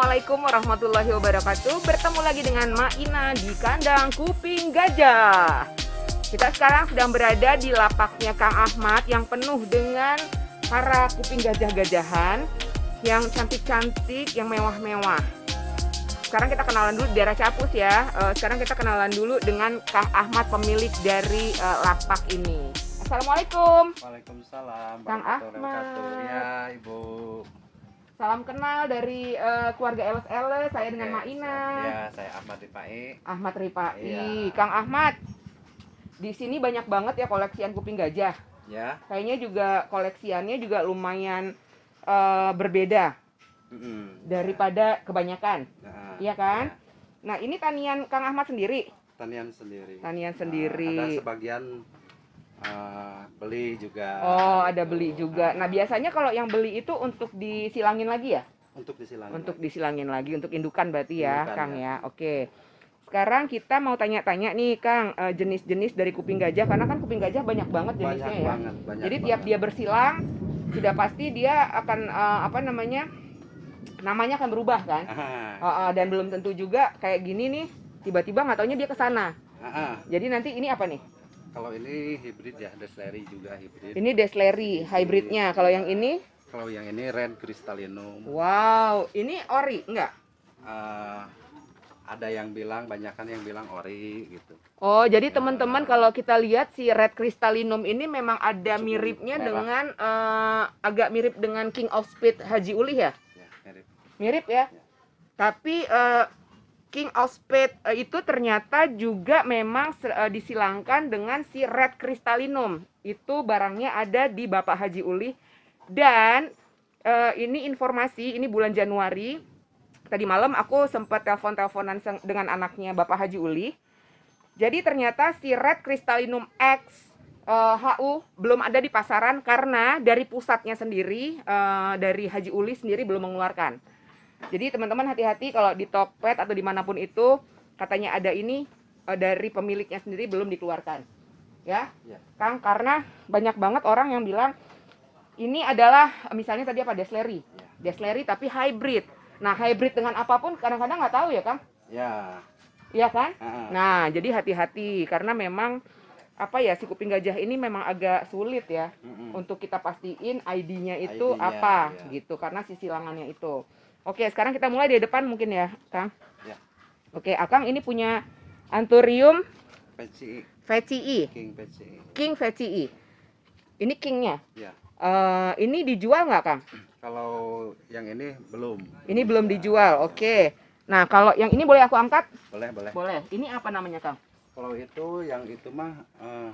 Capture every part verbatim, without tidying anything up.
Assalamualaikum warahmatullahi wabarakatuh. Bertemu lagi dengan Mak Ina di kandang kuping gajah. Kita sekarang sedang berada di lapaknya Kang Ahmad yang penuh dengan para kuping gajah-gajahan yang cantik-cantik, yang mewah-mewah. Sekarang kita kenalan dulu di daerah Capus ya. Sekarang kita kenalan dulu dengan Kang Ahmad, pemilik dari lapak ini. Assalamualaikum. Waalaikumsalam. Kang Ahmad. Ya, Ibu. Salam kenal dari uh, keluarga L S L. Saya dengan Mak Ina. Ya, saya Ahmad Ripai. Ahmad Ripai. Ya. Kang Ahmad, di sini banyak banget ya koleksian kuping gajah. Ya. Kayaknya juga koleksiannya juga lumayan uh, berbeda Mm-mm. daripada kebanyakan. Nah, Iya kan? ya. Nah, ini tanian Kang Ahmad sendiri. Tanian sendiri. Tanian Nah, sendiri. ada sebagian uh, beli juga. Oh, ada gitu. beli juga. Nah, biasanya kalau yang beli itu untuk disilangin lagi ya? Untuk disilangin. Untuk lagi. disilangin lagi, untuk indukan berarti ya, Indukan, Kang ya. ya. Oke. Sekarang kita mau tanya-tanya nih, Kang, eh, jenis-jenis dari kuping gajah, karena kan kuping gajah banyak banget jenisnya Banyak ya. banget, banyak Jadi tiap banget. dia bersilang, sudah pasti dia akan eh, apa namanya? Namanya akan berubah kan? Ah, Eh, eh, dan belum tentu juga kayak gini nih, tiba-tiba nggak taunya dia ke sana. ah, ah. Jadi nanti ini apa nih? Kalau ini hibrid ya, Desleri juga hibrid. Ini Desleri hybridnya. Kalau yang ini, Kalau yang ini Ren Crystallinum. wow, ini ori enggak? Uh, ada yang bilang, banyak kan yang bilang ori gitu. Oh, jadi teman-teman kalau kita lihat si Red Crystallinum ini memang ada Cukup miripnya merah. dengan eh, agak mirip dengan King of Speed Haji Uli ya? Ya, mirip. Mirip ya? Ya. Tapi eh, King of Speed eh, itu ternyata juga memang se- eh, disilangkan dengan si Red Crystallinum. Itu barangnya ada di Bapak Haji Uli. Dan eh, ini informasi, ini bulan Januari. Tadi malam aku sempat telepon-teleponan seng- dengan anaknya Bapak Haji Uli. Jadi ternyata si Red Crystallinum X eh, H U belum ada di pasaran karena dari pusatnya sendiri, eh, dari Haji Uli sendiri belum mengeluarkan. Jadi teman-teman hati-hati kalau di Tokped atau dimanapun itu katanya ada ini eh, dari pemiliknya sendiri belum dikeluarkan. Ya, Ya. Kang, karena banyak banget orang yang bilang ini adalah misalnya tadi apa Desleri, Ya. Desleri tapi hybrid. Nah, hybrid dengan apapun kadang-kadang nggak tahu ya, Kang. Ya. Iya kan? Ah, Nah, jadi hati-hati karena memang apa ya si kuping gajah ini memang agak sulit ya mm-mm. untuk kita pastiin I D-nya itu I D-nya, apa ya. gitu karena si silangannya itu. Oke, sekarang kita mulai dari depan mungkin ya, Kang. Ya. Oke, Akang ini punya Anthurium P C I, vecii, King P C I. King vecii. Ini kingnya. Ya. Eh, ini dijual nggak, Kang? Kalau yang ini belum. Ini belum dijual. Oke. Nah, kalau yang ini boleh aku angkat? Boleh, boleh. Boleh. Ini apa namanya, Kang? Kalau itu yang itu mah eh,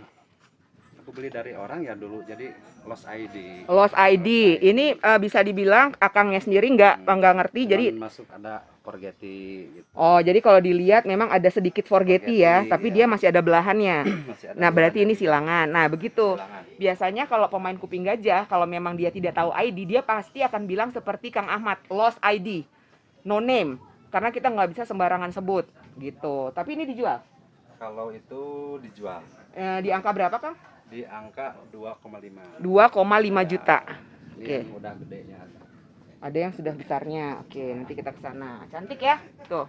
aku beli dari orang ya dulu. Jadi lost I D. Lost I D. Ini eh, bisa dibilang akangnya sendiri nggak nggak ngerti. Cuman Jadi masuk ada forgetti gitu. oh, jadi kalau dilihat memang ada sedikit forgetti ya, Forgetti, tapi ya. dia masih ada belahannya. Masih ada Nah, berarti ini silangan. silangan. Nah, begitu. Silangan. Biasanya kalau pemain kuping gajah, kalau memang dia tidak tahu I D, dia pasti akan bilang seperti Kang Ahmad, lost I D, no name. Karena kita nggak bisa sembarangan sebut, gitu. Tapi ini dijual. Kalau itu dijual Eh, di angka berapa, Kang? di angka dua koma lima. dua koma lima juta. Ini Oke. yang udah gedenya ada. Ada yang sudah besarnya. Oke, nanti kita ke sana. Cantik ya? Tuh.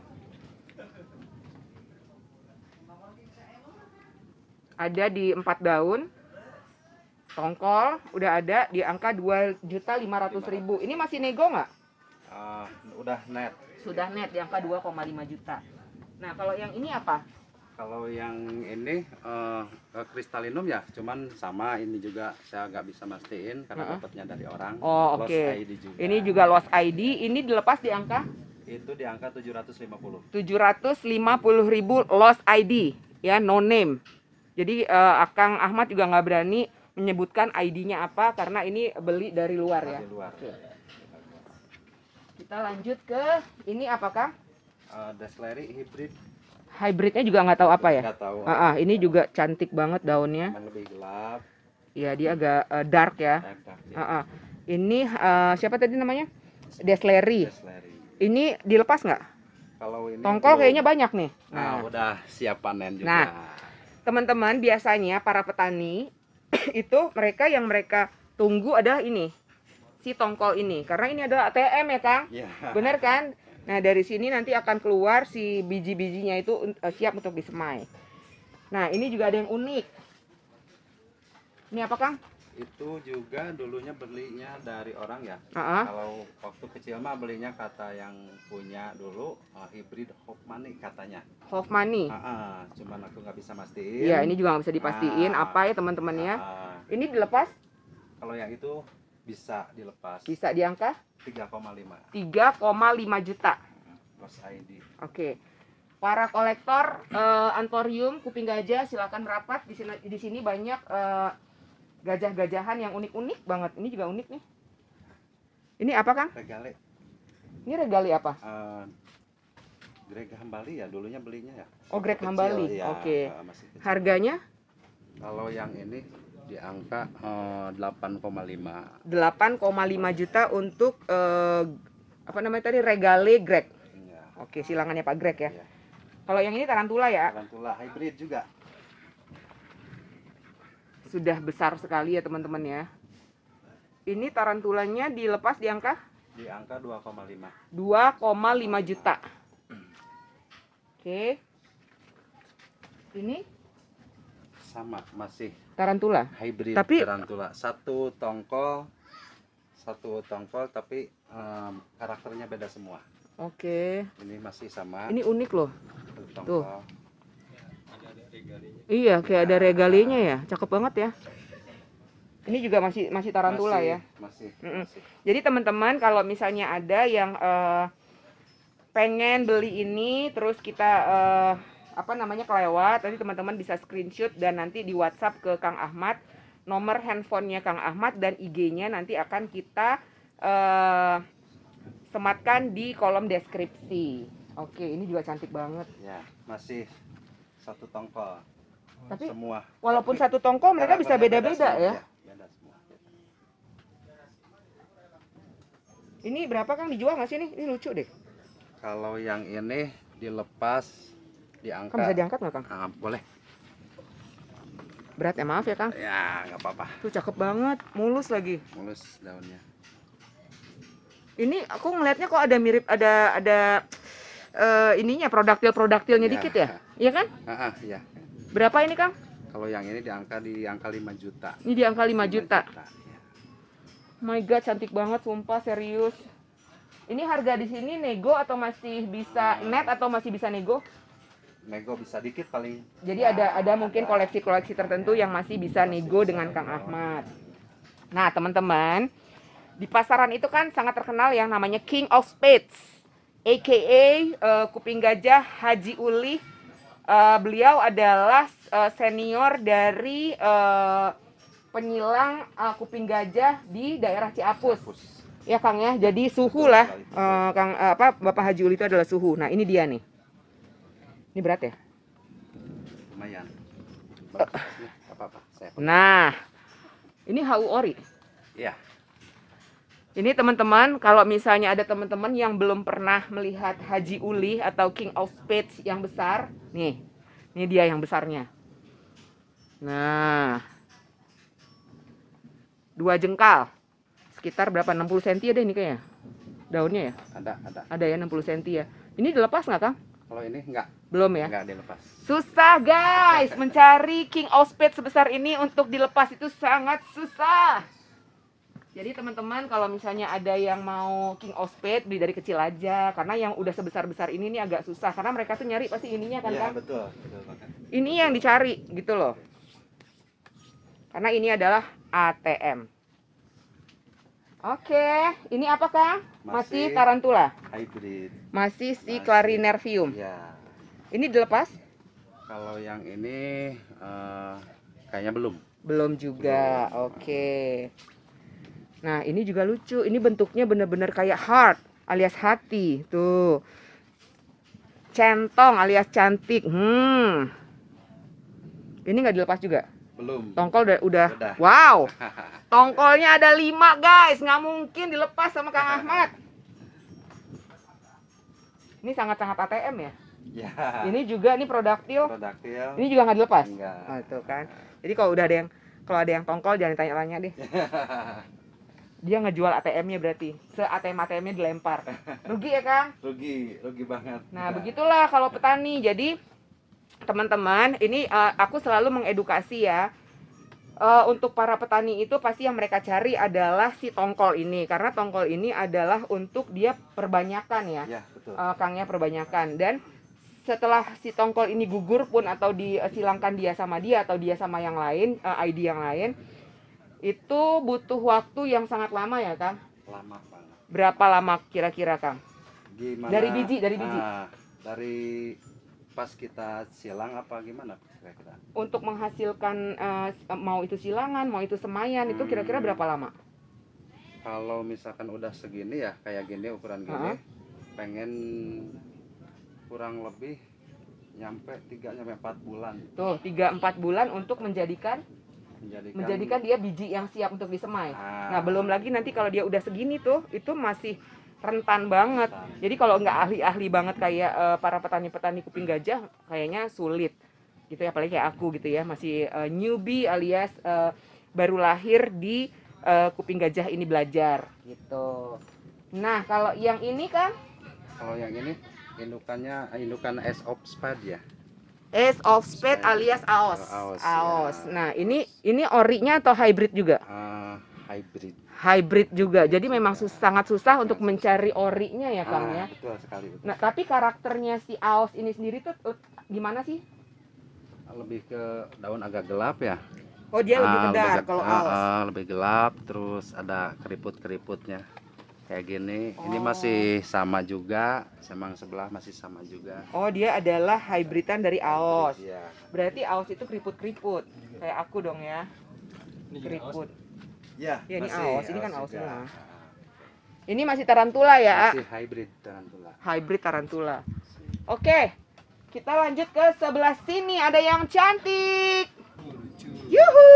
Ada di empat daun. Tongkol udah ada di angka dua juta lima ratus ribu. Ini masih nego nggak? Ah, udah net. Sudah net di angka dua koma lima juta. Nah, kalau yang ini apa? Kalau yang ini eh Crystallinum ya, cuman sama ini juga saya nggak bisa mastiin karena Uh-uh. dapatnya dari orang. Oh, Lost oke. I D juga. Ini juga lost I D. Ini dilepas di angka Itu di angka tujuh ratus lima puluh. tujuh ratus lima puluh ribu lost I D. Ya, no name. Jadi eh, Akang Ahmad juga nggak berani menyebutkan I D-nya apa karena ini beli dari luar ya. Dari luar. Oke. Kita lanjut ke ini apa, Kang? Eh, Desleri hybrid. Hybridnya juga nggak tahu apa ya? Nggak tahu. Ah, ah, ini juga cantik banget daunnya. Emang lebih gelap. Ya, dia agak eh, dark ya. dark, dark, ya. Ah, ah. Ini eh, siapa tadi namanya? Desleri. Desleri. Ini dilepas nggak? Kalau ini Tongkol belum. kayaknya banyak nih. Nah, Nah, udah siap panen juga. Nah. teman-teman biasanya para petani itu mereka yang mereka tunggu adalah ini si tongkol ini karena ini adalah A T M ya, Kang. Ya. Bener kan? Nah, dari sini nanti akan keluar si biji-bijinya itu uh, siap untuk disemai. Nah, ini juga ada yang unik. Ini apa, Kang? Itu juga dulunya belinya dari orang ya. Uh-uh. Kalau waktu kecil mah belinya kata yang punya dulu uh, hybrid Hofmani katanya. Hofmani. Uh-uh. Cuman aku nggak bisa mastiin. Iya, ini juga nggak bisa dipastiin Ah. apa ya teman-teman ya. Uh-uh. Ini dilepas? Kalau yang itu bisa dilepas. Bisa di angka? tiga koma lima. tiga koma lima juta. Los I D. Oke. Para kolektor uh, antorium kuping gajah silakan merapat di sini. Di sini banyak uh, gajah-gajahan yang unik-unik banget. Ini juga unik nih. Ini apa, Kang? Regale. Ini regali apa? Uh, Greg Hambali ya dulunya belinya ya. Oh, Greg Kecil, Hambali. ya, Oke. uh, masih kecil. Harganya? Kalau yang ini di angka uh, delapan koma lima. delapan koma lima juta untuk uh, apa namanya tadi? Regale Greg. Ya. Oke, silangannya Pak Greg ya. Ya. Kalau yang ini tarantula ya? Tarantula hybrid juga. Sudah besar sekali ya teman-teman ya. Ini tarantulanya dilepas di angka Di angka dua koma lima. dua koma lima juta. Oke. Ini Sama masih tarantula. hybrid Tapi- tarantula. Satu tongkol, satu tongkol tapi um, karakternya beda semua. Oke. Ini masih sama. Ini unik loh. Satu tongkol. Iya, kayak ada regalinya ya. Cakep banget ya. Ini juga masih masih tarantula Masih- ya. Masih. Mm-mm. masih. Jadi teman-teman kalau misalnya ada yang eh, pengen beli ini terus kita eh, apa namanya kelewat, nanti teman-teman bisa screenshot dan nanti di WhatsApp ke Kang Ahmad, nomor handphonenya Kang Ahmad dan I G-nya nanti akan kita eh, sematkan di kolom deskripsi. Oke, ini juga cantik banget. Ya, masih satu tongkol. Tapi Semua. walaupun satu tongkol mereka bisa Karakternya beda-beda semua, ya. Beda semua. Ini berapa Kang dijual nggak sih nih? Ini lucu deh. Kalau yang ini dilepas di Kang angka. bisa diangkat nggak Kang? Ah, boleh. Berat ya, maaf ya Kang. Ya, nggak apa-apa. Tuh cakep banget, mulus lagi. Mulus daunnya. Ini aku ngelihatnya kok ada mirip ada ada eh, ininya produktil-produktilnya Ya. dikit ya? Iya kan? Ah, ah, ya. Berapa ini Kang? Kalau yang ini di angka di angka lima juta. Ini di angka lima juta. ya. My God, cantik banget, sumpah serius. Ini harga di sini nego atau masih bisa net atau masih bisa nego? Nego bisa dikit paling. Jadi ada ada mungkin koleksi-koleksi tertentu yang masih bisa nego dengan Kang Ahmad. Nah, teman-teman, di pasaran itu kan sangat terkenal yang namanya King of Spades, aka uh, kuping gajah Haji Uli. Uh, beliau adalah uh, senior dari uh, penyilang uh, kuping gajah di daerah Ciapus. Hapus. Ya Kang ya, jadi suhu lah uh, Kang uh, apa Bapak Haji Uli itu adalah suhu. Nah, ini dia nih. Ini berat ya? Lumayan. Bagus. Ya, nggak apa-apa. Saya. Nah, ini H U ori. Iya. Ini teman-teman, kalau misalnya ada teman-teman yang belum pernah melihat Haji Uli atau King of Spades yang besar, nih, ini dia yang besarnya. Nah, dua jengkal, sekitar berapa? enam puluh sentimeter ada ini kayaknya, daunnya ya? Ada, ada. Ada ya enam puluh sentimeter ya. Ini dilepas nggak Kang? Kalau ini enggak, Belum ya? enggak dilepas. Susah guys, mencari King of Spades sebesar ini untuk dilepas itu sangat susah. Jadi teman-teman kalau misalnya ada yang mau King of Spades beli dari kecil aja, karena yang udah sebesar-besar ini nih agak susah karena mereka tuh nyari pasti ininya kan Iya, Kang. betul, betul banget. Ini yang dicari gitu loh. Karena ini adalah A T M. Oke, ini apa Kang? Masih, Masih tarantula. Hybrid. Masih si Masih. Clarinervium. Ya. Ini dilepas? Kalau yang ini eh, kayaknya belum. Belum juga. Oke. Nah, ini juga lucu. Ini bentuknya bener-bener kayak heart alias hati. Tuh. Centong alias cantik. Hmm. Ini nggak dilepas juga. Belum. Tongkol udah, udah. Udah. Wow. Tongkolnya ada lima guys. Nggak mungkin dilepas sama Kang Ahmad. Ini sangat-sangat A T M ya. Ya. Ini juga ini produktil. Produktil. Ini juga nggak dilepas. Enggak. Oh, tuh kan. Jadi kalau udah ada yang kalau ada yang tongkol jangan tanya-tanya deh. Dia ngejual A T M-nya berarti. Se-A T M-A T M-nya dilempar. Rugi ya, Kang? Rugi, rugi banget. Nah, begitulah kalau petani. Jadi, teman-teman, ini uh, aku selalu mengedukasi ya. Uh, untuk para petani itu pasti yang mereka cari adalah si tongkol ini. Karena tongkol ini adalah untuk dia perbanyakan ya. Ya, betul. Uh, Kangnya perbanyakan. Dan setelah si tongkol ini gugur pun atau disilangkan dia sama dia atau dia sama yang lain, uh, I D yang lain, itu butuh waktu yang sangat lama ya, Kang? Lama banget. Berapa lama kira-kira, Kang? Gimana? Dari biji, dari biji. Ah, dari pas kita silang apa gimana kira-kira? Untuk menghasilkan uh, mau itu silangan, mau itu semayan, itu kira-kira berapa lama? Kalau misalkan udah segini ya, kayak gini ukuran gini, Uh-huh. pengen kurang lebih nyampe tiga sampai empat bulan. Tuh, tiga empat bulan untuk menjadikan Menjadikan, menjadikan dia biji yang siap untuk disemai. Ah. Nah, belum lagi nanti kalau dia udah segini tuh, itu masih rentan banget. Rentan. Jadi kalau nggak ahli-ahli banget kayak uh, para petani-petani kuping gajah, kayaknya sulit. Gitu ya, apalagi kayak aku gitu ya, masih uh, newbie alias uh, baru lahir di uh, kuping gajah ini belajar gitu. Nah, kalau yang ini kan Kalau yang ini indukannya indukan S of Spade ya. Ace of Spade alias Aos. Aos, Aos. ya. Nah, ini ini orinya atau hybrid juga? Uh, hybrid. Hybrid juga. Jadi memang sus sangat susah untuk mencari orinya ya, Kang ya. Ah, betul sekali. Betul. Nah, tapi karakternya si Aos ini sendiri tuh uh, gimana sih? Lebih ke daun agak gelap ya. Oh, dia lebih Ah, kedar lebih, kalau ah, Aos. ah, lebih gelap, terus ada keriput-keriputnya. Kayak gini. Oh. Ini masih sama juga, sama yang sebelah masih sama juga. Oh, dia adalah hybridan dari Aos. Iya. Berarti Aos itu keriput-keriput. Kayak aku dong ya. Keriput. Ya, Ya, ini masih Aos. Ini kan Aos juga. semua. Ini masih tarantula ya. Masih hybrid tarantula. Hybrid tarantula. Oke. Kita lanjut ke sebelah sini. Ada yang cantik. Yuhu.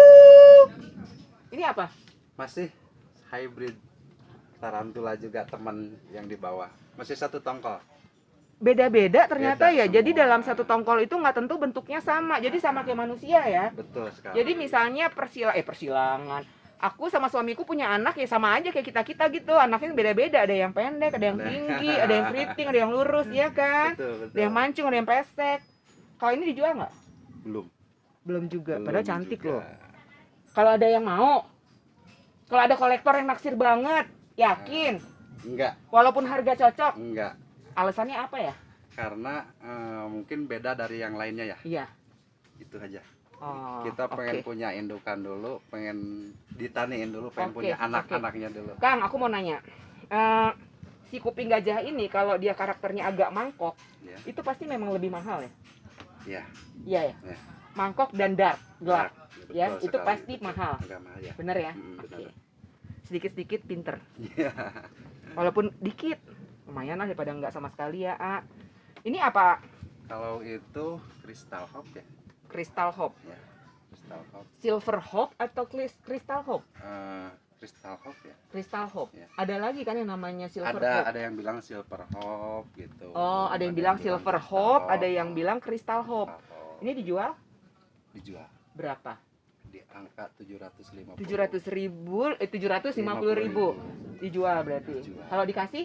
Ini apa? Masih hybrid tarantula juga, teman yang di bawah. Masih satu tongkol. Beda-beda ternyata Beda ya. Jadi semua. dalam satu tongkol itu nggak tentu bentuknya sama. Jadi sama kayak manusia ya. Betul sekali. Jadi misalnya persila eh persilangan. Aku sama suamiku punya anak ya sama aja kayak kita-kita gitu. Anaknya beda-beda, ada yang pendek, ada yang tinggi, ada yang keriting, ada yang lurus, ya kan? Betul, betul. Ada yang mancung, ada yang pesek. Kalau ini dijual nggak? Belum. Belum juga. Belum Padahal cantik juga. loh. Kalau ada yang mau, kalau ada kolektor yang naksir banget, yakin? Enggak, Walaupun harga cocok, enggak. alasannya apa ya? Karena eh, mungkin beda dari yang lainnya ya. Iya. Itu aja. Oh, Kita pengen oke. punya indukan dulu, pengen ditaniin dulu, pengen Oke, punya oke. anak-anaknya dulu. Kang, aku mau nanya. Eh, si kuping gajah ini kalau dia karakternya agak mangkok, Ya, itu pasti memang lebih mahal ya? ya. Iya ya. Ya. Mangkok dan dark, gelap. Betul Ya, itu sekali, pasti betul. mahal. Agak mahal ya. Bener ya? Mm, Oke. benar. Sedikit-sedikit pinter. Iya. Walaupun dikit, lumayan lah daripada nggak sama sekali ya. A. Ini apa? Kalau itu Crystal Hawk ya. Crystal Hope. Ya. Crystal Hawk. Silver Hope atau Clis- Crystal Hope? Eh, Crystal Hawk ya. Crystal Hope. Ya. Ada lagi kan yang namanya Silver Ada Hope? ada yang bilang Silver Hawk gitu. Oh, ada yang bilang Silver Crystal Hope, ada Hawk. yang bilang Crystal Hope. Crystal Hawk. Ini dijual Dijual berapa? di angka tujuh ratus lima puluh. tujuh ratus ribu, eh tujuh ratus lima puluh ribu dijual berarti. Dijual. Kalau dikasih?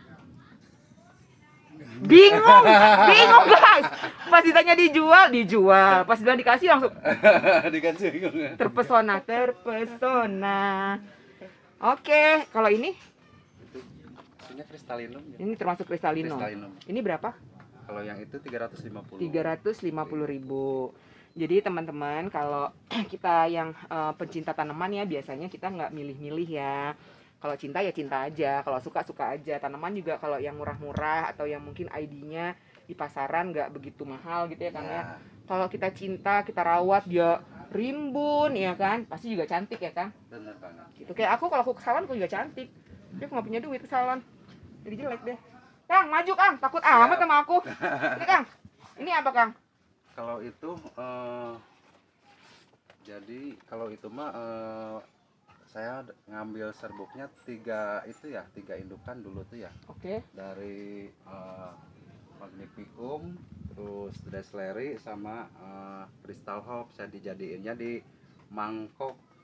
Bingung, bingung guys. Pas ditanya dijual, dijual. Pas bilang dikasih langsung Dikasih. terpesona, terpesona. Oke, kalau ini, Itu maksudnya kristalinum ya. ini termasuk kristalino. Kristalinum. Ini berapa? Kalau yang itu tiga ratus lima puluh. tiga ratus lima puluh ribu. Jadi teman-teman, kalau kita yang eh, pencinta tanaman ya biasanya kita nggak milih-milih ya. Kalau cinta ya cinta aja, kalau suka suka aja. Tanaman juga kalau yang murah-murah atau yang mungkin I D-nya di pasaran nggak begitu mahal gitu ya Kang ya. Ya, Kalau kita cinta, kita rawat dia rimbun ya kan, pasti juga cantik ya Kang. benar banget. Gitu kayak aku kalau aku ke salon aku juga cantik. Tapi aku nggak punya duit ke salon, jadi jelek deh. Kang, maju Kang, takut amat sama aku. Ini Kang, ini apa Kang? Kalau itu eh, jadi kalau itu mah eh, saya d- ngambil serbuknya tiga itu ya, tiga indukan dulu tuh ya. Oke. Dari eh, Magnificum, terus Dressleri sama eh, Crystal Hope. Saya dijadiinnya di mangkok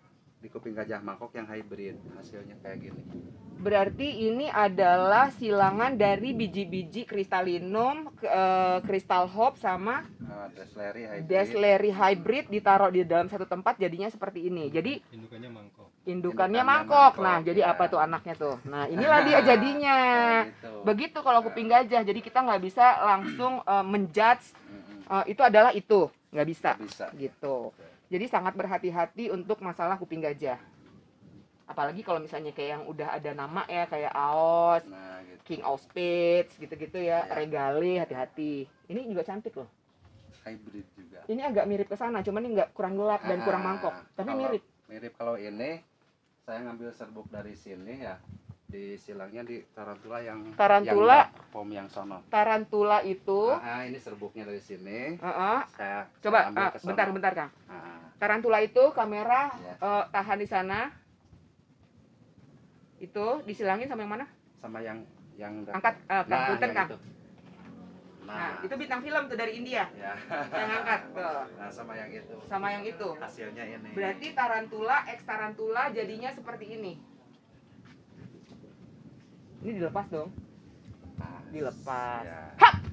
di kuping gajah mangkok yang hybrid, hasilnya kayak gini. Berarti ini adalah silangan dari biji-biji kristalinum, uh, crystal hope sama Uh, Desleri hybrid. Desleri hybrid ditaruh di dalam satu tempat jadinya seperti ini. Jadi Indukannya mangkok. indukannya Indukannya mangkok. mangkok, Nah, jadi ya. apa tuh anaknya tuh? Nah, inilah dia jadinya. Kayak gitu. Begitu kalau kuping gajah. Jadi kita nggak bisa langsung uh, menjudge Mm-mm. uh, itu adalah itu, nggak bisa. Nggak bisa. Gitu. Jadi sangat berhati-hati untuk masalah kuping gajah. Apalagi kalau misalnya kayak yang udah ada nama ya, kayak Aos, Nah, gitu. King of Spades, gitu-gitu ya, Ya. Regale, hati-hati. Ini juga cantik loh. Hybrid juga. Ini agak mirip ke sana, cuman ini nggak kurang gelap dan kurang Ah, mangkok, tapi kalau mirip. Mirip kalau ini saya ngambil serbuk dari sini ya. Di silangnya di tarantula yang Tarantula. yang pom yang sono. Tarantula itu, Ah, ah, ini serbuknya dari sini. uh-uh. Saya Coba saya ambil ah, ke sono. bentar-bentar Kang. Ah, Tarantula itu kamera Ya. eh, tahan di sana. Itu disilangin sama yang mana? sama yang yang Angkat, eh, Kang, Nah, punten, yang Kang. itu. Nah, Nah, itu bintang film tuh dari India. ya. Yang angkat tuh. Nah, sama yang itu. Sama yang itu. Hasilnya ini. Berarti tarantula, ex tarantula jadinya seperti ini. Ini dilepas dong. Nah, Dilepas. ya.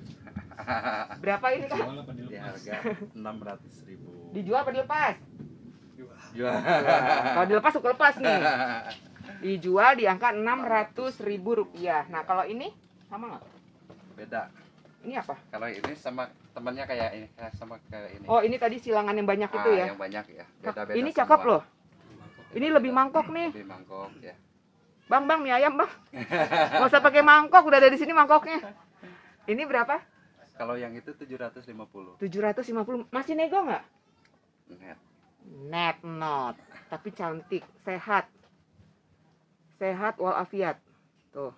Berapa ini Kang? Jual apa Di dilepas? harga enam ratus ribu. Dijual apa dilepas? Jual. Kalau dilepas suka lepas nih. Dijual di angka enam ratus ribu rupiah. Nah, kalau ini sama nggak? Beda. Ini apa? Kalau ini sama temannya kayak ini, kayak sama kayak ini. Oh, ini tadi silangan yang banyak itu Ah, ya. yang banyak ya. Beda-beda. Ini semua. cakep loh. Mangkok. Ini lebih mangkok nih. Lebih mangkok ya. Bang, bang, mie ayam, bang. Nggak usah pakai mangkok, udah ada di sini mangkoknya. Ini berapa? Kalau yang itu tujuh ratus lima puluh. tujuh ratus lima puluh. Masih nego nggak? Net. Net not. Tapi cantik, sehat. Sehat walafiat. Tuh.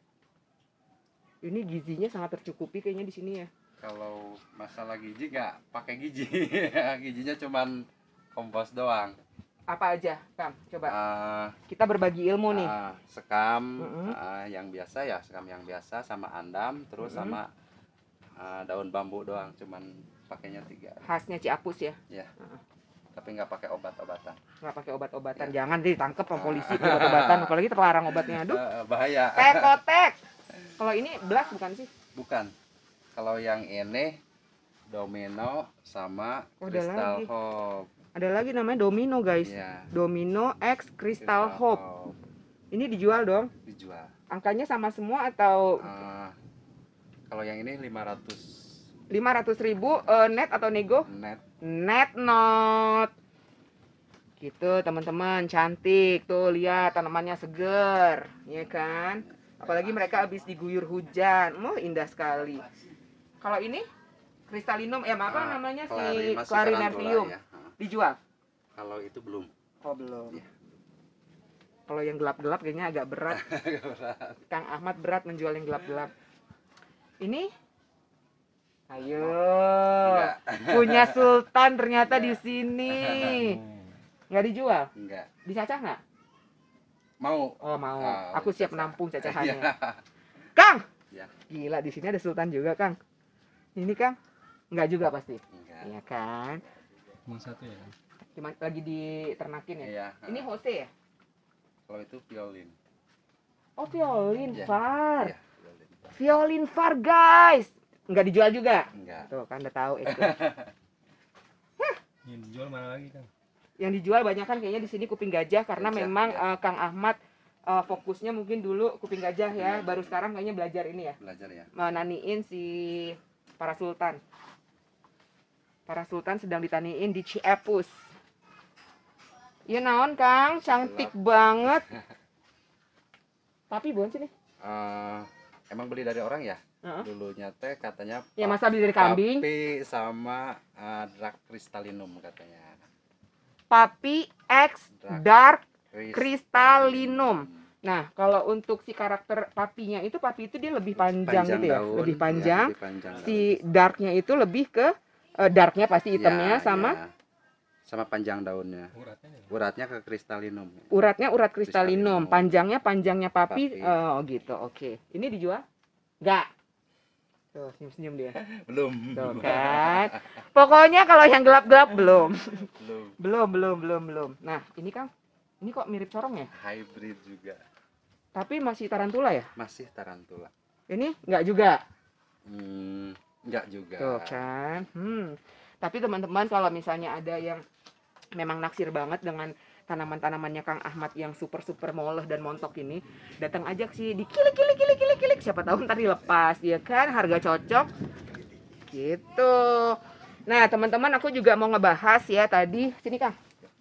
Ini gizinya sangat tercukupi kayaknya di sini ya. Kalau masalah gizi nggak pakai gizi. Gizinya cuman kompos doang. Apa aja, Kang? Coba. Ah, Kita berbagi ilmu nih. ah, sekam Mm-mm. ah, yang biasa ya, sekam yang biasa sama andam, terus Mm-mm. sama ah, daun bambu doang, cuman pakainya tiga. Khasnya Ciapus ya. Ya. Heeh. Tapi nggak pakai obat-obatan. Nggak pakai obat-obatan. Ya. Jangan ditangkap sama polisi pakai obat-obatan. Apalagi terlarang obatnya. Aduh. Eh, bahaya. Tekotek. Kalau ini belas bukan sih? Bukan. Kalau yang ini domino sama Oh, ada crystal lagi. hope. Ada lagi namanya Domino, guys. Iya. Domino X Crystal Hope. Ini dijual dong. Dijual. Angkanya sama semua atau Ah, kalau yang ini lima ratus lima ratus ribu eh, net atau nego? net. Net not. Gitu teman-teman, cantik. Tuh lihat tanamannya seger, ya kan? Apalagi mereka habis diguyur hujan. Oh, indah sekali. Kalau ini Cristalinum, ya apa Ah, namanya si Clari- masih Clarinarvium. tarantula, ya. Ah, Dijual? Kalau itu belum. Oh, belum. Iya. Kalau yang gelap-gelap kayaknya agak berat. Berat. Kang Ahmad berat menjual yang gelap-gelap. Ini ayo. Enggak. Punya Sultan ternyata di Enggak. sini. Hmm. Nggak dijual? Enggak. Dicacah nggak? Mau. Oh, mau. Ah, Aku siap dicacah. menampung cacahannya. Iya. Kang! Ya. Gila, di sini ada Sultan juga, Kang. Ini, Kang? Nggak juga pasti. Enggak. Iya kan? Cuma satu ya. Cuma lagi diternakin ya. Iya. Ini Jose ya? Kalau itu violin. Oh, violin Iya. far. Iya, violin. Violin. Violin far, guys. Nggak dijual juga. Enggak. Tuh, kan udah tahu itu. Yang dijual mana lagi kan? Yang dijual banyak kan kayaknya di sini kuping gajah karena Gajah, memang ya. eh, Kang Ahmad eh, fokusnya mungkin dulu kuping gajah ya, Iya. baru sekarang kayaknya belajar ini ya, Belajar ya. menaniin si para sultan. Para sultan sedang ditaniin di Ciapus. Iya naon Kang, cantik Gelap. banget. Tapi bukan sini. Eh, emang beli dari orang ya? Heeh. Dulunya teh katanya Ya masa beli dari kambing? Papi sama uh, Dark Cristalinum katanya. Papi X Dark Cristalinum. Nah, kalau untuk si karakter papinya itu, papi itu dia lebih panjang, gitu ya, daun, lebih ya, panjang. lebih panjang Si darknya itu lebih ke eh, darknya pasti daun. hitamnya Ya, sama ya. sama panjang daunnya. Uratnya ya. Uratnya ke Cristalinum. uratnya urat kristalinum, Kristalinum. panjangnya panjangnya papi. Papi. Oh gitu, oke. Ini dijual? Enggak. Tuh senyum-senyum dia. Belum. Tuh kan. Pokoknya kalau yang gelap-gelap belum. Belum. Belum, belum, belum, belum. Nah, ini Kang Ini kok mirip corong ya? hybrid juga. Tapi masih tarantula ya? Masih tarantula. Ini nggak juga. Hmm, enggak juga. Tuh kan. Hmm. Tapi teman-teman kalau misalnya ada yang memang naksir banget dengan tanaman-tanamannya Kang Ahmad yang super-super moleh dan montok ini, datang aja sih dikilik kilik kilik kilik kilik, siapa tahu ntar dilepas ya kan, harga cocok gitu. Nah teman-teman, aku juga mau ngebahas ya tadi, sini Kang.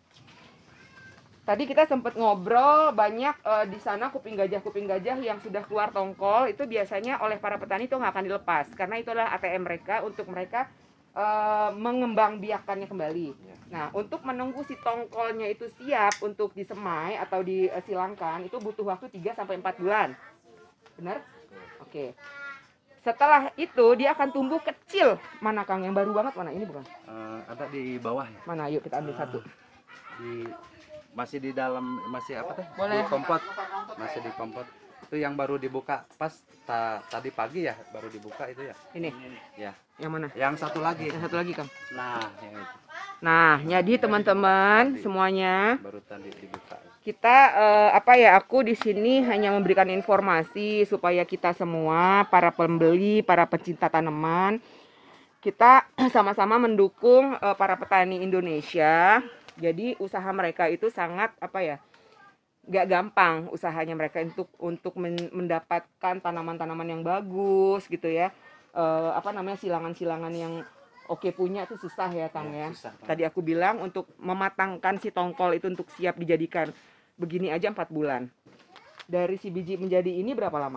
Tadi kita sempat ngobrol banyak eh, di sana kuping gajah-kuping gajah yang sudah keluar tongkol itu biasanya oleh para petani itu nggak akan dilepas karena itulah A T M mereka untuk mereka eh, mengembangbiakannya kembali. Nah, untuk menunggu si tongkolnya itu siap untuk disemai atau disilangkan itu butuh waktu tiga sampai empat bulan. Benar? Oke. Setelah itu dia akan tumbuh kecil. Mana Kang yang baru banget? Mana ini bukan? Eh, ada di bawah ya. Mana? Yuk kita ambil satu. Di masih di dalam masih apa teh? Boleh. Di kompot. Masih di kompot. Itu yang baru dibuka pas ta, tadi pagi ya baru dibuka itu ya. Ini. Ya. Yang mana? Yang satu lagi. Yang satu lagi Kang. Nah, yang itu. Nah, jadi teman-teman semuanya, Baru tadi dibuka. kita eh, apa ya? Aku di sini hanya memberikan informasi supaya kita semua, para pembeli, para pecinta tanaman, kita sama-sama mendukung eh, para petani Indonesia. Jadi usaha mereka itu sangat apa ya? Gak gampang usahanya mereka untuk untuk men- mendapatkan tanaman-tanaman yang bagus gitu ya. Eh, apa namanya silangan-silangan yang oke punya itu susah ya Kang ya. Susah banget. Tadi aku bilang untuk mematangkan si tongkol itu untuk siap dijadikan begini aja empat bulan. Dari si biji menjadi ini berapa lama?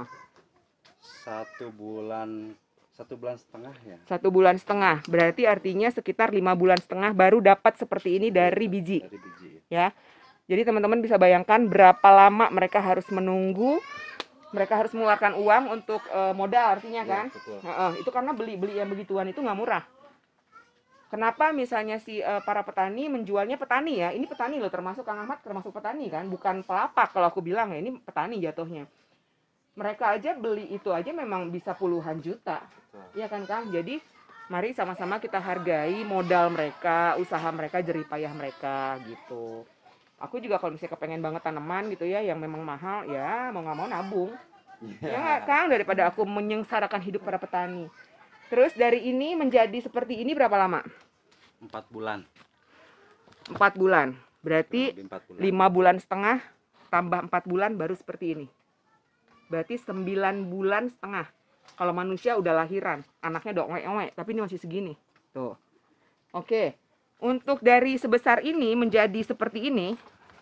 Satu bulan satu bulan setengah ya. Satu bulan setengah. Berarti artinya sekitar lima bulan setengah baru dapat seperti ini dari biji Dari biji. ya. Jadi teman-teman bisa bayangkan berapa lama mereka harus menunggu, mereka harus mengeluarkan uang untuk eh, modal artinya kan. Ya, betul. Heeh, itu karena beli-beli yang begituan itu nggak murah. Kenapa misalnya si eh, para petani menjualnya petani ya? Ini petani loh, termasuk Kang Ahmad termasuk petani kan, bukan pelapak kalau aku bilang ya, ini petani jatuhnya. Mereka aja beli itu aja memang bisa puluhan juta. Betul. Iya kan Kang? Jadi mari sama-sama kita hargai modal mereka, usaha mereka, jerih payah mereka gitu. Aku juga kalau misalnya kepengen banget tanaman gitu ya yang memang mahal, ya mau nggak mau nabung. Ya nggak Kang, daripada aku menyengsarakan hidup para petani. Terus dari ini menjadi seperti ini berapa lama? Empat bulan. Empat bulan. Berarti Lebih empat bulan. lima bulan setengah tambah empat bulan baru seperti ini. Berarti sembilan bulan setengah. Kalau manusia udah lahiran, anaknya udah owek-owek, tapi ini masih segini. Tuh. Oke. Untuk dari sebesar ini menjadi seperti ini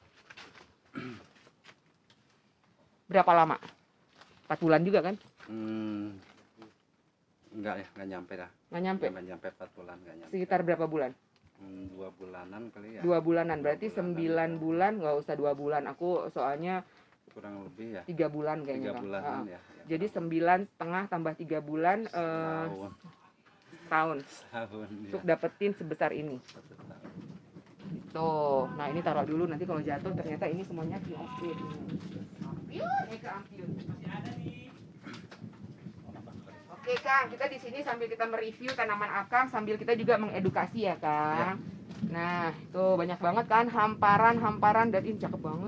berapa lama? Empat bulan juga kan? Hmm, enggak ya, enggak nyampe dah. Nggak nyampe. Enggak nyampe empat bulan, enggak nyampe. Sekitar berapa bulan? Hmm, dua bulanan kali ya. Dua bulanan. Berarti Dua bulanan, sembilan ya. bulan, nggak usah dua bulan. Aku soalnya Kurang lebih ya. tiga bulan kayaknya. Tiga Kang. bulanan Ah. ya. ya. Jadi sembilan setengah tambah tiga bulan eh, Setahun. tahun Setahun ya. untuk dapetin sebesar ini. Satu tahun. Tuh, nah ini taruh dulu, nanti kalau jatuh ternyata ini semuanya kioskin. Ampiun, Eka ampiun. Oke Kang, kita di sini sambil kita mereview tanaman Akang sambil kita juga mengedukasi ya Kang. Nah, tuh banyak banget kan hamparan-hamparan dan ini cakep banget.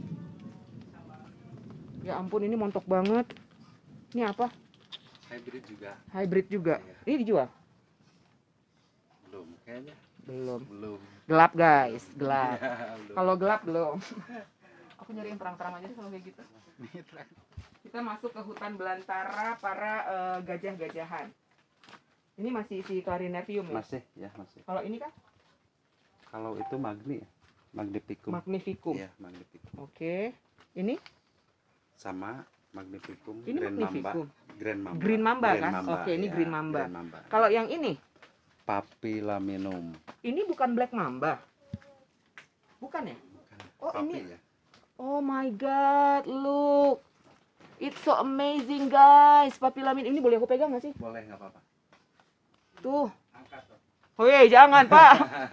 Ya ampun, ini montok banget. Ini apa? Hybrid juga. Hybrid juga. Iya. Ini dijual? Belum kayaknya. Belum. Belum. Gelap guys, gelap. Ya, belum. Kalau gelap belum. Aku nyari yang terang-terang aja deh kalau kayak gitu. Kita masuk ke hutan belantara para eh, gajah-gajahan. Ini masih si Clarinerium ya? Masih ya, masih. Kalau ini kan Kalau itu magni ya. Magnificum. Magnificum. Iya, magnificum. Oke. Ini Sama magnificum ini Grand Mamba. Magnificum. Grand Mamba. Green Mamba Grand kan? Mamba, Oke, ini ya, Green Mamba. Grand Mamba. Kalau yang ini, Papilamenum. ini bukan Black Mamba. Bukan ya? Bukan. Oh, Papi ini- ya. Oh my god, look. It's so amazing guys. Papilamin ini boleh aku pegang nggak sih? Boleh, nggak apa-apa. Tuh. Oh iya, jangan Pak.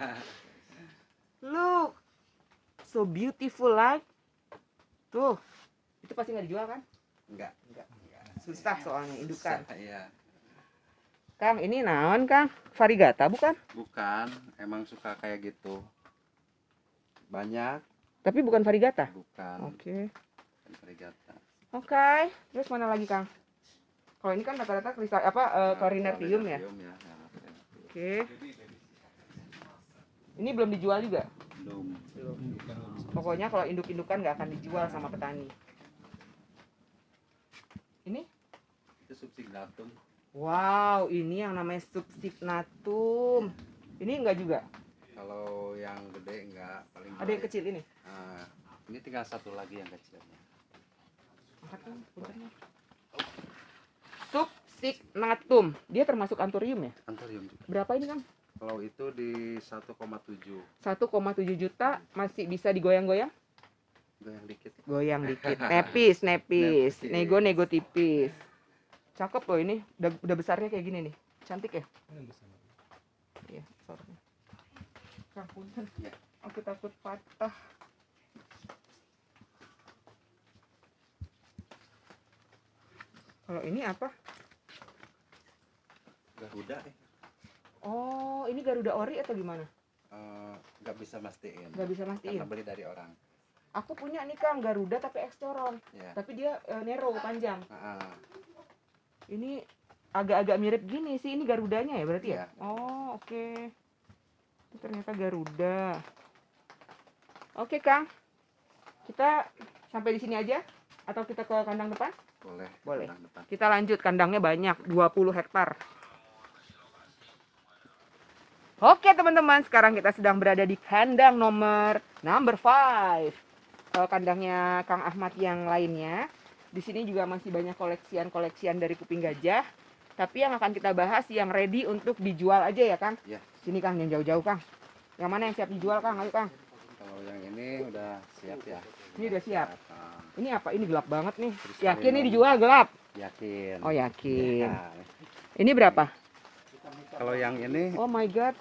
Look. So beautiful like. Tuh. Itu pasti nggak dijual kan? Enggak. Enggak. Susah soalnya indukan. Iya. Kang, ini naon Kang? Varigata bukan? Bukan, emang suka kayak gitu. Banyak Tapi bukan varigata. bukan Oke. bukan varigata. Oke. Terus mana lagi, Kang? Kalau ini kan rata-rata kristal apa uh, Nah, Corynerium ya. Corynerium ya. Nah, Corynerium. Oke. Ini belum dijual juga. Belum. Bukan. Pokoknya kalau induk-indukan nggak akan dijual sama petani. Ini? Itu subsignatum. Wow, ini yang namanya subsignatum. Ini enggak juga. Kalau yang gede enggak, paling Ada yang dua ya. kecil ini. Nah, ini tinggal satu lagi yang kecilnya. Angkat kan, puncernya. Subsignatum. Dia termasuk anthurium ya? Anthurium juga. Berapa ini, Kang? Kalau itu di satu koma tujuh. satu koma tujuh juta masih bisa digoyang-goyang? Goyang dikit. Goyang dikit. Nepis, nepis. Nepis. Nego-nego tipis. Cakep loh ini. Udah, udah besarnya kayak gini nih. Cantik ya? Ini besar. Iya, besarnya. Kang, punten. Ya. Aku takut patah. Kalau ini apa? Garuda eh. Oh, ini Garuda ori atau gimana? Eh, nggak bisa mastiin. Nggak bisa mastiin. Karena beli dari orang. Aku punya nih Kang Garuda tapi ekstoron. Ya. Tapi dia eh, nero panjang. Nah, Ini agak-agak mirip gini sih. Ini Garudanya ya berarti ya? Iya. Oh, oke. Ini ternyata Garuda. Oke Kang. Kita sampai di sini aja atau kita ke kandang depan? boleh. Boleh. Kandang depan. Kita lanjut, kandangnya banyak, dua puluh hektar. Oke teman-teman, sekarang kita sedang berada di kandang nomor number five. Kalau kandangnya Kang Ahmad yang lainnya, di sini juga masih banyak koleksian-koleksian dari kuping gajah. Tapi yang akan kita bahas yang ready untuk dijual aja ya Kang. Ya. Sini Kang, yang jauh-jauh Kang. Yang mana yang siap dijual Kang? Ayo Kang. Kalau yang ini udah siap ya. Ini udah siap. Nah, Ini apa? Ini gelap banget nih. Kristalin. Yakin nih dijual gelap? yakin. Oh yakin. Ya. Ini berapa? Kalau yang ini Oh my god.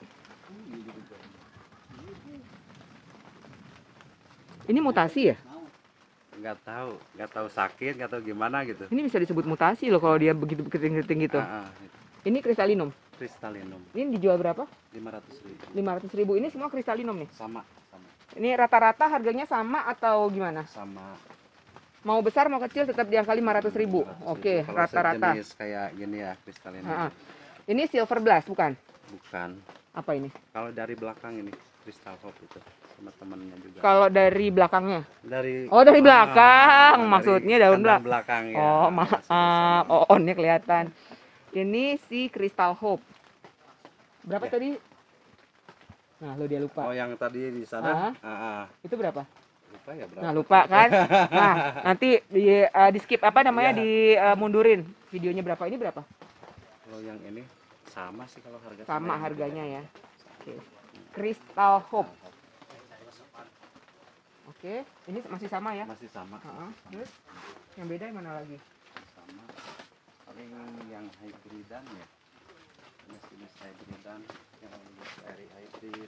Ini mutasi ya? nggak tahu, nggak tahu sakit, nggak tahu gimana gitu. Ini bisa disebut mutasi loh kalau dia begitu keriting-keriting gitu. Ah, ah, itu. Ini kristalinum. Kristalinum Ini dijual berapa? lima ratus ribu. lima ratus ribu. Ini semua kristalinum nih. Sama, sama, Ini rata-rata harganya sama atau gimana? sama. Mau besar mau kecil tetap di angka lima ratus ribu. lima ratus Oke, ribu. Kalau rata-rata. sejenis kayak gini ya, kristalinum. Ha-ha. Ini silver blast bukan? Bukan. Apa ini? Kalau dari belakang ini Crystal Hope itu sama temennya juga. Kalau dari belakangnya? Dari Oh, dari ah, belakang. dari Maksudnya daun kandang belak- belakang ya. Oh, Sama-sama. maaf. Oh, onnya kelihatan. Ini si Crystal Hope. Berapa Ya. tadi? Nah, lo dia lupa. Oh, yang tadi di sana? Ah, ah. Itu berapa? Lupa ya berapa? Nah, lupa kan? Nah, nanti di uh, di skip apa namanya? Iya. Di uh, mundurin. Videonya berapa? Ini berapa? Kalau yang ini sama sih kalau harga Sama yang harganya beda. ya. Oke. Crystal Hope. Oke, ini masih sama ya? Masih sama. Ha-ha. Terus yang beda yang mana lagi? Sama. Paling yang hybridan ya. Jenis-jenis hybridan yang dari hybrid.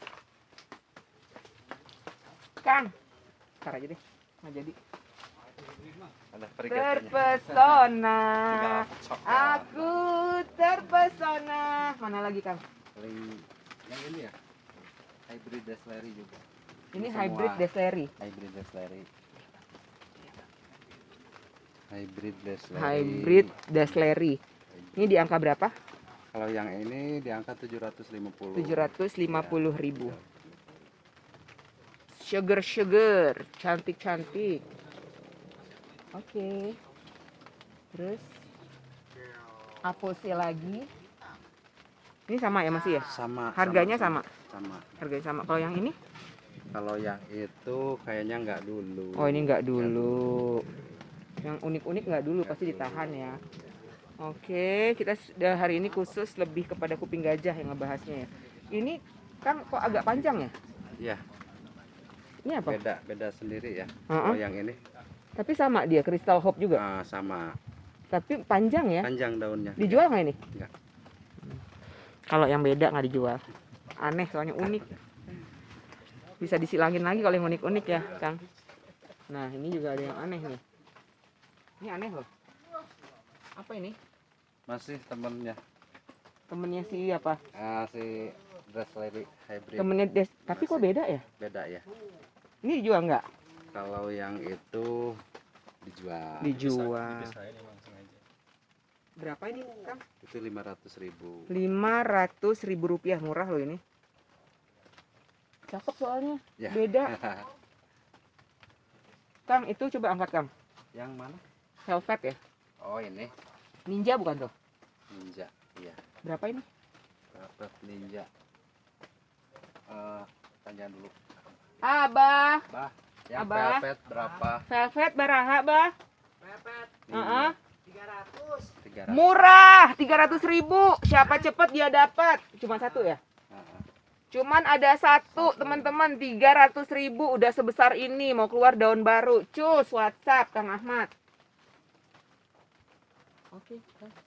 Kang. Ntar aja deh. Nggak jadi. Ada perigatanya. Terpesona. Tinggal cok ya. Aku terpesona. Mana lagi, Kang? Paling yang ini ya. Hybrid Desleri juga. Ini Semua hybrid Desleri. Hybrid Desleri. Hybrid Desleri. Hybrid Desleri. Ini di angka berapa? Kalau yang ini di angka tujuh ratus lima puluh. tujuh ratus lima puluh ribu. Ya. Sugar sugar, cantik cantik. Oke. Terus apose lagi. Ini sama ya masih ya? Sama. Harganya sama. Sama. Harganya sama. Kalau yang ini? Kalau yang itu kayaknya nggak dulu. Oh ini nggak dulu. Yang unik-unik nggak dulu, pasti ditahan ya. Oke, kita sudah hari ini khusus lebih kepada kuping gajah yang ngebahasnya ya. Ini Kang kok agak panjang ya? Iya. Ini apa? Beda beda sendiri ya. Uh-uh. Kalau yang ini Tapi sama dia, Crystal Hope juga. ah, sama. Tapi panjang ya. Panjang daunnya. Dijual nggak ini? Nggak. Kalau yang beda nggak dijual. Aneh soalnya unik. Bisa disilangin lagi kalau yang unik-unik ya, Kang. Nah, ini juga ada yang aneh nih. Ini aneh loh. Apa ini? Masih temennya. Temennya si apa? Ah, si Desleri hybrid. Temennya Des. Tapi kok beda ya? Beda ya. Ini dijual nggak? Kalau yang itu dijual. Dijual. Dipisahin emang sengaja. Berapa ini, Kang? Itu lima ratus ribu. lima ratus ribu rupiah, murah loh ini. Cakep soalnya. Ya. Beda. Kang, itu coba angkat, Kang. Yang mana? Velvet ya? Oh ini Ninja bukan tuh? ninja. Iya. Berapa ini? Velvet ninja. Eh, tanya dulu. Abah, Bah, yang Abah. velvet berapa? velvet baraha, Bah? Heeh. tiga ratus. Murah, tiga ratus ribu. Siapa cepet dia dapat. Cuma satu ya? Cuman ada satu, teman-teman, tiga ratus ribu udah sebesar ini, mau keluar daun baru. Cus, WhatsApp Kang Ahmad. Oke.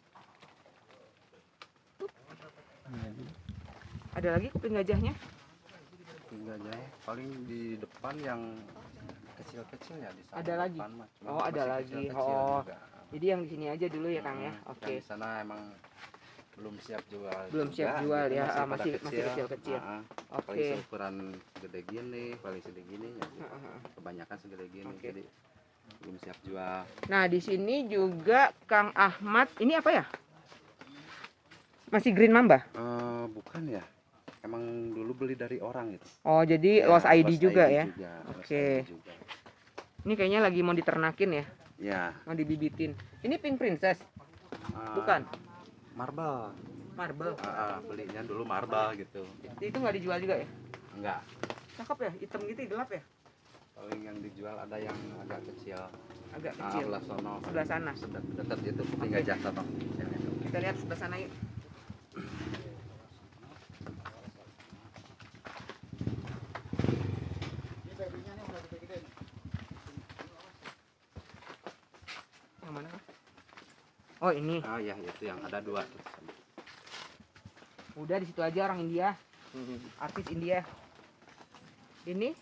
Ada lagi kuping gajahnya? Tinggalnya paling di depan yang kecil-kecil ya di sana. Ada lagi? depan mah. Cuma Oh, ada masih lagi. kecil-kecil Oh. juga. Jadi yang di sini aja dulu ya, Kang ya. Hmm, Oke. yang di sana emang belum siap jual. Belum juga, siap jual gitu, ya, ah, pada masih- masih kecil-kecil. Ah, ah. Oke. Paling seukuran segede gini, paling segede gini ya. gitu. Heeh. Kebanyakan segede gini. Oke. Jadi belum siap jual. Nah, di sini juga Kang Ahmad, ini apa ya? Masih Green Mamba? Eh, bukan ya. Emang dulu beli dari orang itu. Oh, jadi Ya, Lost I D Lost juga I D ya. juga, Lost Oke. I D juga. Ini kayaknya lagi mau diternakin ya, Ya. mau dibibitin. Ini Pink Princess, eh, bukan? Marble. Marble. Ah, ah, belinya dulu marble gitu. Itu nggak dijual juga ya? Enggak. Cakep ya, hitam gitu, gelap ya? Paling yang dijual ada yang agak kecil. Agak Ah, kecil. sebelah sono. Sebelah sana. Dekat, dekat itu kuping Oke. gajah sono. Yang itu. Kita lihat sebelah sana yuk. Yang mana, Kang? Oh, ini. Ah ya, itu yang ada dua tuh. Udah di situ aja, orang India, artis India. Ini,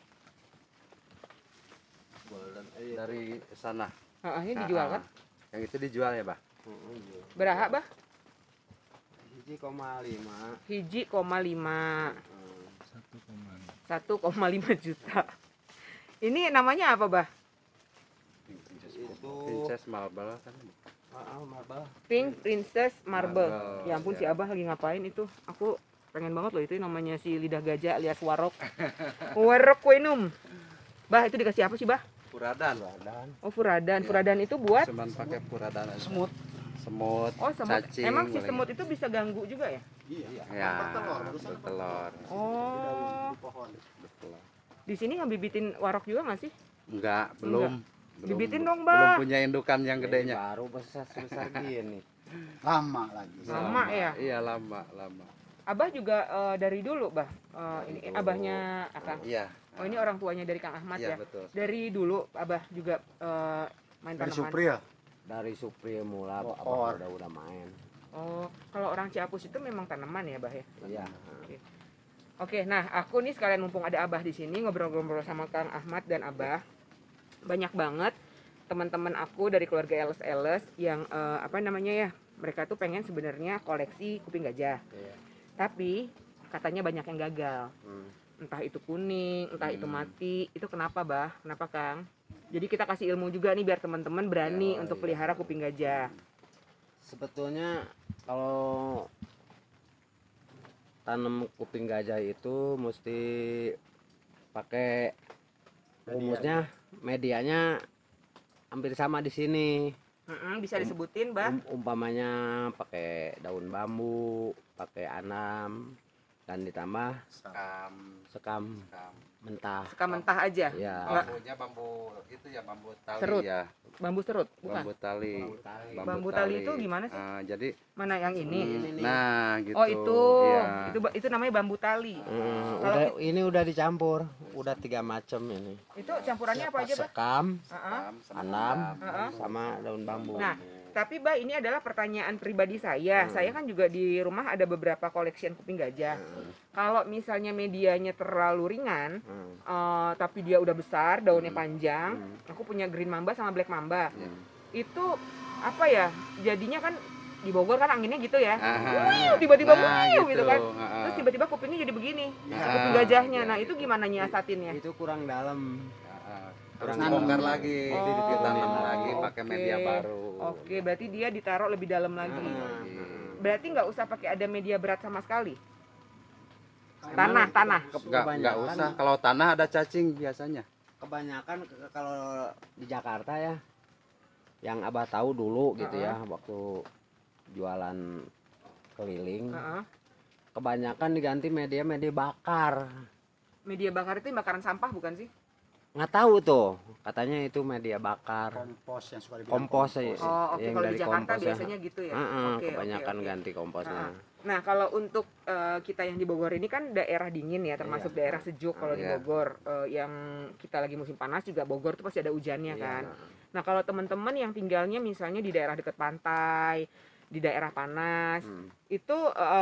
Dari sana. ah, ini dijual Ah, kan? ah. Yang itu dijual ya, Bah? Berapa, Bah? Hiji koma lima. Hiji koma lima. Satu koma. satu koma lima juta. Ini namanya apa, Bah? Itu Princess Marble kan. ah, marble. Pink Princess Marble. Marble, Ya ampun, si ya. Abah lagi ngapain itu? Aku pengen banget loh, itu namanya si lidah gajah alias warok. Warok kuenum. Bah, itu dikasih apa sih, Bah? Furadan. Dan Oh, furadan. Ya. Furadan itu buat Cuman pakai furadan aja. semut. Semut. Oh, semut. Cacing, Emang si boleh. semut itu bisa ganggu juga ya? Iya. Ya, bertelur. Oh. Pohon. Bertelur. Di sini ngebibitin warok juga nggak sih? Enggak, belum. Belum- Bibitin dong, Belum Bah. punya indukan yang gedenya. Baru besar sebesar gini. Lama lagi. Lama ya? Iya, lama, lama. Abah juga eh, dari dulu, Bah. Eh, ini Dari abahnya Akang. Iya. Oh, ini orang tuanya dari Kang Ahmad Iya, ya. betul. Dari dulu Abah juga eh, main Dari tanaman. Supril. Dari Supri mula Motor. abang udah udah main. Oh, kalau orang Ciapus itu memang tanaman ya, Bah ya. Iya. Oke, nah aku nih sekalian mumpung ada Abah di sini ngobrol-ngobrol sama Kang Ahmad dan Abah. Banyak banget teman-teman aku dari keluarga Eles-Eles yang eh, apa namanya ya? Mereka tuh pengen sebenarnya koleksi kuping gajah. Iya. Tapi katanya banyak yang gagal. Hmm. Entah itu kuning, entah itu Hmm. mati. Itu kenapa, Bah? Kenapa, Kang? Jadi kita kasih ilmu juga nih biar teman-teman berani Oh, untuk iya. pelihara kuping gajah. Sebetulnya kalau tanam kuping gajah itu mesti pakai rumusnya, medianya hampir sama di sini. Mm-mm, bisa disebutin, Bah? Um- umpamanya pakai daun bambu, pakai anam, dan ditambah Sekam, sekam sekam. mentah. Suka mentah aja. Ya, Nggak. Bambunya bambu itu ya bambu tali Serut. ya. Bambu serut, bukan? Bambu tali. tali. Bambu tali itu gimana sih? Ah, jadi Mana yang ini? hmm, ini nih. nah gitu. Oh, itu. Iya. Itu ba- itu namanya bambu tali. Hmm, Kalau udah, ini udah dicampur, udah tiga macam ini. Itu campurannya apa aja, Bah? Sekam, Heeh. Sekam, sama anam, Heeh. sama daun bambu. Nah, tapi Bah, ini adalah pertanyaan pribadi saya. Hmm. Saya kan juga di rumah ada beberapa collection kuping gajah. Hmm, Kalau misalnya medianya terlalu ringan, hmm, eh, tapi dia udah besar, daunnya Hmm. panjang. hmm, Aku punya green mamba sama black mamba. Iya. Itu apa ya? Jadinya kan di Bogor kan anginnya gitu ya. Ah, Wuh, tiba-tiba nah, wuh, gitu kan. ah, Terus tiba-tiba kupingnya jadi begini, Ah, kuping gajahnya. iya, Nah itu iya. gimana nyiasatinnya? Itu kurang dalam. ah, harus Kurang dibongkar dalam. lagi, Oh, ditanam lagi pakai oke. media baru. Oke, berarti dia ditaruh lebih dalam lagi. Ah, Lagi. Berarti nggak usah pakai ada media berat sama sekali. Emang Tanah, tanah. Nggak nggak Kebanyakan- usah. Kalau tanah ada cacing biasanya. Kebanyakan ke- kalau di Jakarta ya, yang abah tahu dulu gitu ya, waktu jualan keliling, Heeh. kebanyakan diganti media-media bakar. Media bakar itu bakaran sampah bukan sih? Nggak tahu tuh, katanya itu media bakar. kompos yang suka dibilang Kompos ya. Oh, oke. yang Kalau dari di Jakarta kompos ya. biasanya gitu ya. Heeh, Oke, kebanyakan oke, oke. ganti komposnya. Ah, Nah, kalau untuk eh, kita yang di Bogor ini kan daerah dingin ya, termasuk Iya. daerah sejuk kalau di Iya. Bogor. Eh, yang kita lagi musim panas juga Bogor tuh pasti ada hujannya Iya, kan. nah. Nah, kalau teman-teman yang tinggalnya misalnya di daerah dekat pantai, di daerah panas, Hmm. itu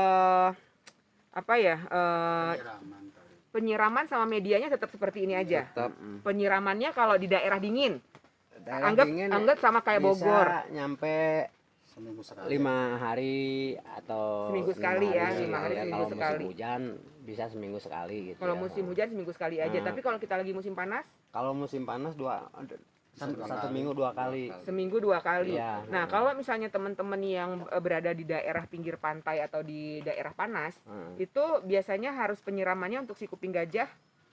eh apa ya? eh, penyiraman kali. penyiraman sama medianya tetap seperti ini aja. Tetap. Mm-mm. Penyiramannya kalau di daerah dingin, Daerah anggap dingin anggap sama kayak bisa Bogor. nyampe Seminggu sekali. lima hari atau Seminggu enam sekali ya, hari lima hari ya. seminggu Kalau sekali. musim hujan bisa seminggu sekali gitu. Kalau ya. musim hujan seminggu sekali aja, Ah. tapi kalau kita lagi musim panas Kalau musim panas dua satu, Dua satu kali. minggu dua kali. seminggu dua kali. Iya. Nah, kalau misalnya teman-teman yang eh, berada di daerah pinggir pantai atau di daerah panas, Hmm. itu biasanya harus penyiramannya untuk si kuping gajah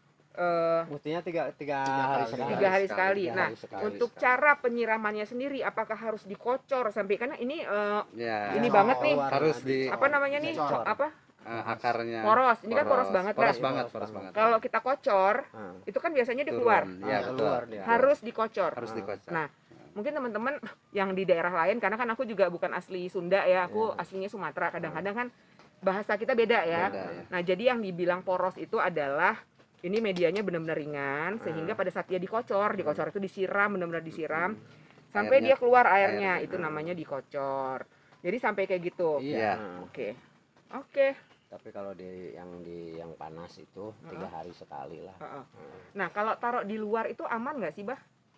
eh, Mestinya tiga, tiga, Tiga hari kali. sekali. tiga hari sekali. Tiga Nah, hari sekali. untuk cara penyiramannya sendiri, apakah harus dikocor sampai karena ini eh, Ya. Ini Oh, banget nih. keluar Harus nanti. di- apa namanya nih? Dicor. Co- apa? eh, akarnya. Poros. Ini kan poros banget, Poros Pak. banget, Poros poros banget. banget. Kalau kita kocor, Nah, itu kan biasanya dia Turun. keluar. Iya, ah, betul. keluar dia. Harus dikocor. Harus Ah. dikocok. Nah, mungkin teman-teman yang di daerah lain, karena kan aku juga bukan asli Sunda ya, aku Iya. aslinya Sumatera. Kadang-kadang kan bahasa kita beda ya. Beda, ya. Nah, jadi yang dibilang poros itu adalah ini medianya benar-benar ringan, sehingga pada saat dia dikocor, dikocor itu disiram, benar-benar disiram, sampai Airnya- dia keluar airnya. airnya. Itu namanya dikocor. Jadi sampai kayak gitu. Iya. Oke, oke. Tapi kalau di yang di yang panas itu tiga hari sekali lah. Heeh. Nah, kalau taruh di luar itu aman nggak sih, Bah?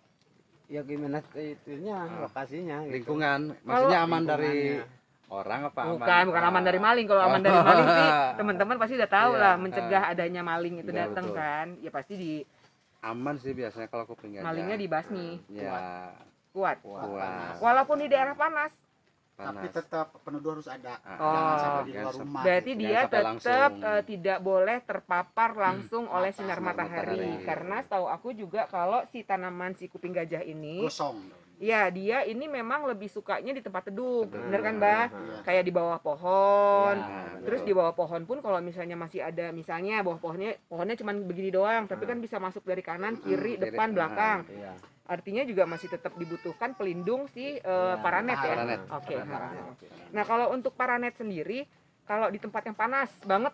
Ya gimana itunya Ah. lokasinya gitu. Lingkungan, maksudnya aman dari Lingkungannya. orang apa aman? Bukan, bukan aman dari maling. Kalau aman dari maling sih, teman-teman pasti udah tahu Iya, lah mencegah ah. adanya maling itu Iya, datang betul. kan. Ya pasti di Aman sih biasanya kalau kuping gajah. malingnya dibasmi, Ya, kuat. kuat. Walaupun di daerah panas. Tapi Panas. tetap penduduk harus ada. Ah, Jangan sampai di jangan luar sampai- rumah. Berarti Jangan dia sampai tetap langsung. eh, tidak boleh terpapar langsung oleh Mata- sinar sinar matahari. matahari. Karena setahu aku juga kalau si tanaman si kuping gajah ini, Gosong. ya dia ini memang lebih sukanya di tempat teduh. Teduh. Bener kan, Bah? Iya. Kayak di bawah pohon. Ya, Terus betul. di bawah pohon pun kalau misalnya masih ada, misalnya bawah pohonnya pohonnya cuma begini doang, tapi kan bisa masuk dari kanan, kiri, kiri, depan, ah. belakang. Iya. Artinya juga masih tetap dibutuhkan pelindung si eh, Iya, paranet ya. paranet. Oke. Paranet. Nah, kalau untuk paranet sendiri, kalau di tempat yang panas banget,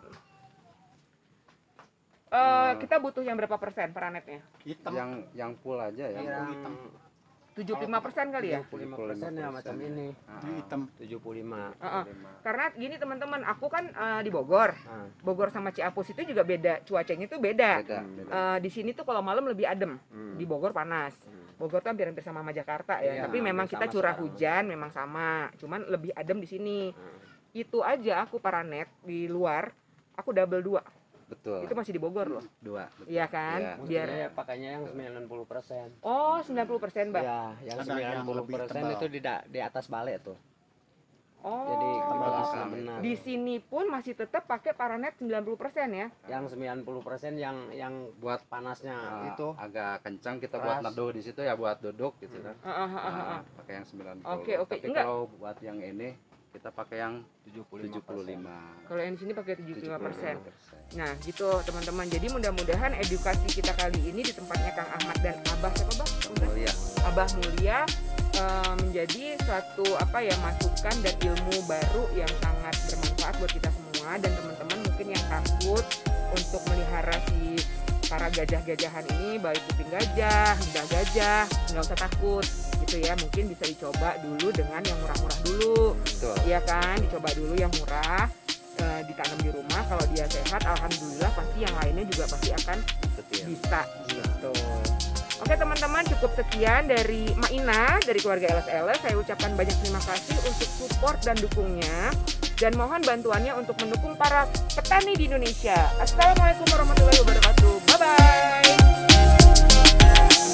eh, Hmm. kita butuh yang berapa persen paranetnya? Hitam. Yang yang full aja ya. Iya. Yang tujuh puluh lima persen kali ya? tujuh puluh lima persen ya macam ini. Ah, Ini hitam. tujuh puluh lima. Heeh. lima. Karena gini teman-teman, aku kan eh, di Bogor. Nah, Bogor sama Ciapus itu juga beda, cuacanya itu beda. Beda, Hmm. beda. Eh, di sini tuh kalau malam lebih adem, hmm. di Bogor panas. Hmm. Bogor tuh hampir-hampir sama sama Jakarta ya, Iya, tapi memang hampir kita sama curah sekarang. hujan memang sama, cuman lebih adem di sini. Hmm. Itu aja aku paranet di luar, aku double dua. Betul. Itu masih di Bogor loh. Dua. betul. Iya kan? Iya. Biar Mestinya pakainya yang sembilan puluh persen. oh sembilan puluh persen, Mbak. Ya, yang Ada sembilan yang puluh lebih persen tebal. itu di da- di atas balik tuh. Oh. Jadi kebalasnya belakang. benar. Di sini pun masih tetap pakai paranet sembilan puluh persen ya. Yang sembilan puluh persen yang yang Buat panasnya Ah, itu agak kencang kita buat Keras. neduh di situ ya, buat duduk gitu kan. Heeh, heeh, heeh. Ah, pakai yang sembilan puluh. Oke, oke. Tapi Enggak. kalau buat yang ini kita pakai yang tujuh tujuh puluh lima. Kalau yang di sini pakai tujuh puluh lima persen. tujuh puluh lima persen. Nah, gitu teman-teman. Jadi mudah-mudahan edukasi kita kali ini di tempatnya Kang Ahmad dan Abah siapa, Bang? Punten? Mulia. Abah Mulia eh, menjadi suatu apa ya masukan dan ilmu baru yang sangat bermanfaat buat kita semua dan teman-teman mungkin yang takut untuk melihara si para gajah-gajahan ini, baik kuping gajah, lidah gajah, nggak usah takut gitu ya. Mungkin bisa dicoba dulu dengan yang murah-murah dulu, Betul. ya kan? Dicoba dulu yang murah, eh, ditanam di rumah. Kalau dia sehat, alhamdulillah pasti yang lainnya juga pasti akan Setia. bisa gitu. Oke teman-teman, cukup sekian dari Maina dari keluarga L S L S. Saya ucapkan banyak terima kasih untuk support dan dukungnya, dan mohon bantuannya untuk mendukung para petani di Indonesia. Assalamualaikum warahmatullahi wabarakatuh. Bye bye.